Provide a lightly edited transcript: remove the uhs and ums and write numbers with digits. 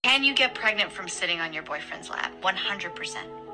Can you get pregnant from sitting on your boyfriend's lap? 100%.